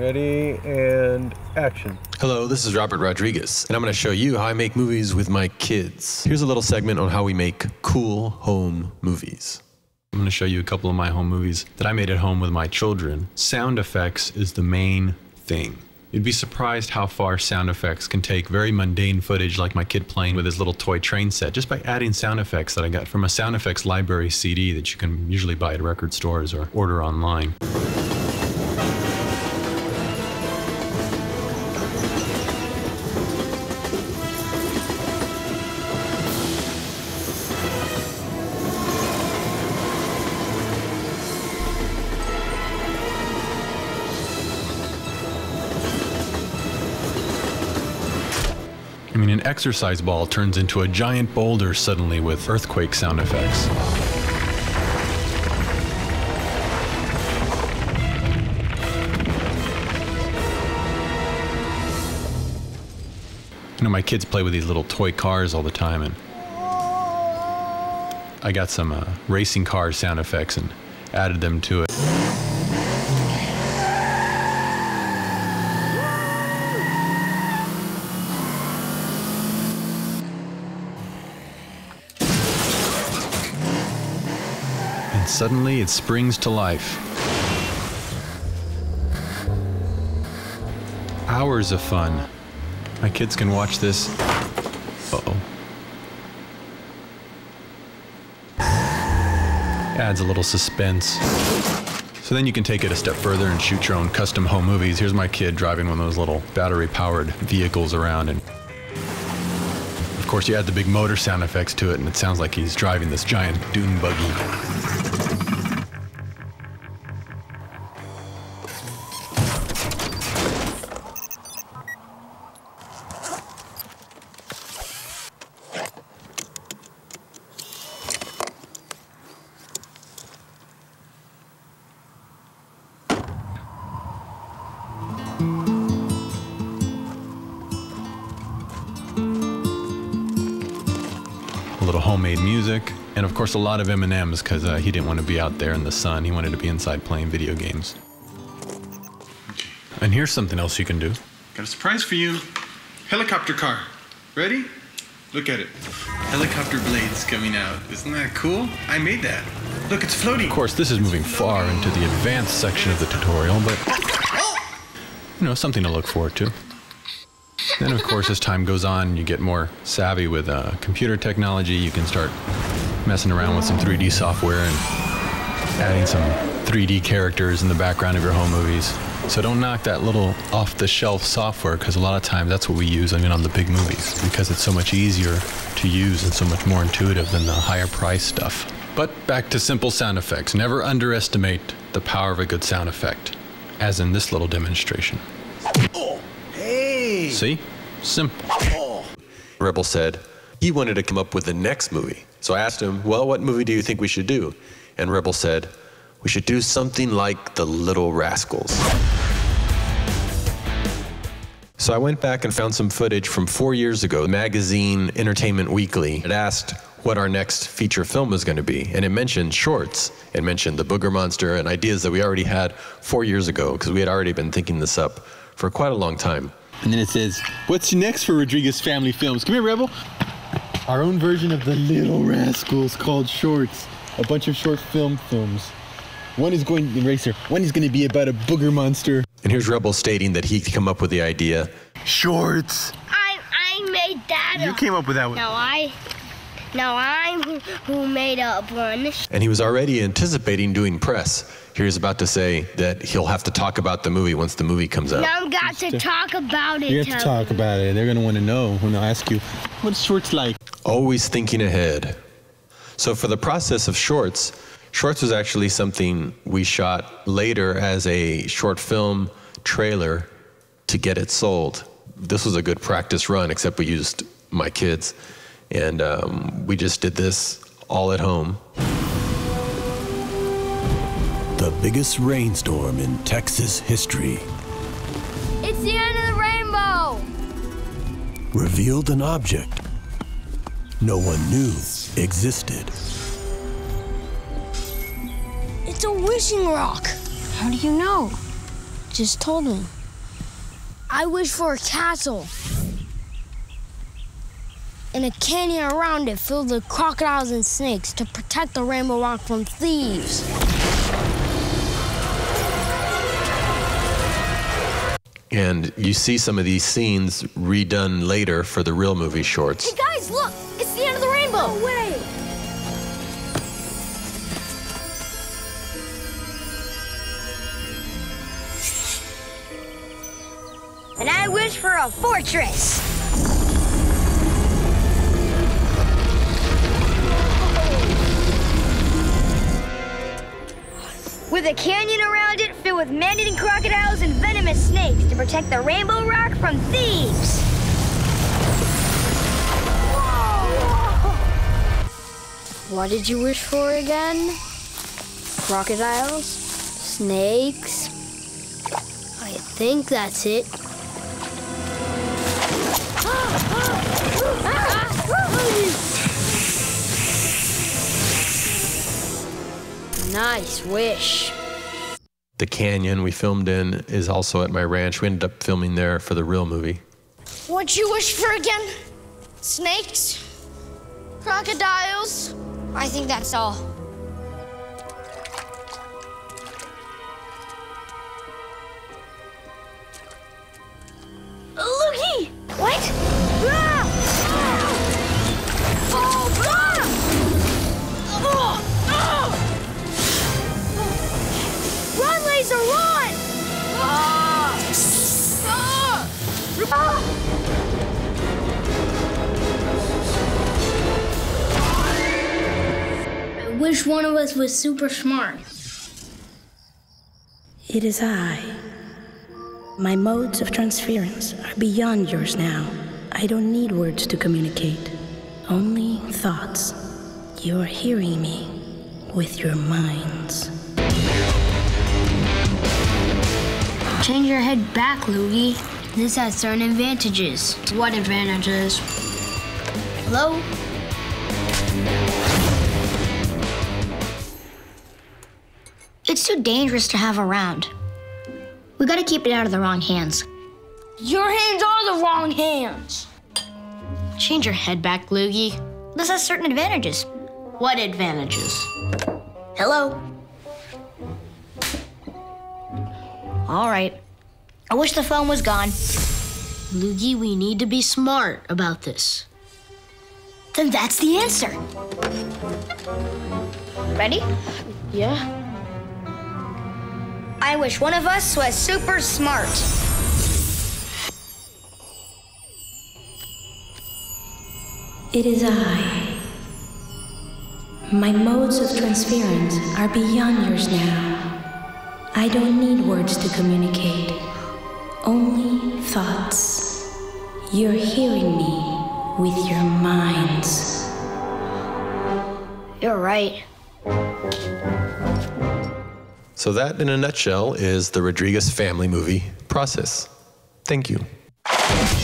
Ready, and action. Hello, this is Robert Rodriguez, and I'm going to show you how I make movies with my kids. Here's a little segment on how we make cool home movies. I'm going to show you a couple of my home movies that I made at home with my children. Sound effects is the main thing. You'd be surprised how far sound effects can take very mundane footage like my kid playing with his little toy train set just by adding sound effects that I got from a sound effects library CD that you can usually buy at record stores or order online. I mean, an exercise ball turns into a giant boulder suddenly with earthquake sound effects. You know, my kids play with these little toy cars all the time, and I got some racing car sound effects and added them to it. Suddenly, it springs to life. Hours of fun. My kids can watch this. Uh-oh. Adds a little suspense. So then you can take it a step further and shoot your own custom home movies. Here's my kid driving one of those little battery-powered vehicles around, and of course you add the big motor sound effects to it, and it sounds like he's driving this giant dune buggy. A little homemade music, and of course a lot of M&Ms because he didn't want to be out there in the sun. He wanted to be inside playing video games. And here's something else you can do. Got a surprise for you. Helicopter car. Ready? Look at it. Helicopter blades coming out. Isn't that cool? I made that. Look, it's floating. Of course, this is moving far into the advanced section of the tutorial, but you know, something to look forward to. Then, of course, as time goes on, you get more savvy with computer technology. You can start messing around with some 3D software and adding some 3D characters in the background of your home movies. So don't knock that little off-the-shelf software, because a lot of times that's what we use even on the big movies, because it's so much easier to use and so much more intuitive than the higher price stuff. But back to simple sound effects. Never underestimate the power of a good sound effect, as in this little demonstration. Oh, hey! See? Simple. Oh. Rebel said he wanted to come up with the next movie. So I asked him, well, what movie do you think we should do? And Rebel said, we should do something like The Little Rascals. So I went back and found some footage from 4 years ago. The magazine Entertainment Weekly had asked what our next feature film was going to be, and it mentioned shorts. It mentioned the Booger Monster and ideas that we already had 4 years ago, because we had already been thinking this up for quite a long time. And then it says, what's next for Rodriguez Family Films? Come here, Rebel. Our own version of The Little Rascals called Shorts. A bunch of short films. One is going to Racer. One is going to be about a booger monster. And here's Rebel stating that he came up with the idea. Shorts. I made that. You came up with that one. No, I'm who made up one. And he was already anticipating doing press. Here he's about to say that he'll have to talk about the movie once the movie comes out. Now I've got to talk about it. You have to talk about it. They're going to want to know when they'll ask you, what's Shorts like? Always thinking ahead. So for the process of Shorts was actually something we shot later as a short film trailer to get it sold. This was a good practice run, except we used my kids. And we just did this all at home. The biggest rainstorm in Texas history It's the end of the rainbow. revealed an object no one knew existed. It's a wishing rock. How do you know? Just told me. I wish for a castle. And a canyon around it filled with crocodiles and snakes to protect the Rainbow Rock from thieves. And you see some of these scenes redone later for the real movie shorts. Hey guys, look! It's the end of the rainbow! No way! And I wish for a fortress. With a canyon around it filled with man-eating crocodiles and venomous snakes to protect the Rainbow Rock from thieves. Whoa. What did you wish for again? Crocodiles? Snakes? I think that's it. Nice wish. The canyon we filmed in is also at my ranch. We ended up filming there for the real movie. What'd you wish for again? Snakes? Crocodiles? I think that's all. Looky! What? Ah! Oh, ah! Oh! Oh! Run, Laser, run! Ah! Ah! Ah! I wish one of us was super smart. It is I. My modes of transference are beyond yours now. I don't need words to communicate, only thoughts. You are hearing me with your minds. Change your head back, Loogie. This has certain advantages. What advantages? Hello? It's too dangerous to have around. We gotta keep it out of the wrong hands. Your hands are the wrong hands. Change your head back, Loogie. This has certain advantages. What advantages? Hello? All right. I wish the phone was gone. Loogie, we need to be smart about this. Then that's the answer. Ready? Yeah? I wish one of us was super smart. It is I. My modes of transference are beyond yours now. I don't need words to communicate, only thoughts. You're hearing me with your minds. You're right. So that, in a nutshell, is the Rodriguez family movie Process. Thank you.